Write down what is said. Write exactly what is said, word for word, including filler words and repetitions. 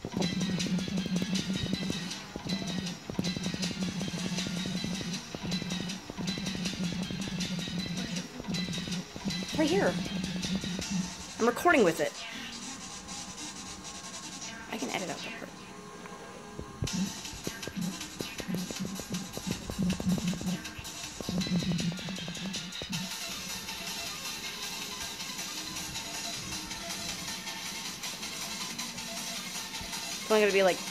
Right here. I'm recording with it. I can edit out that part. It's only gonna be like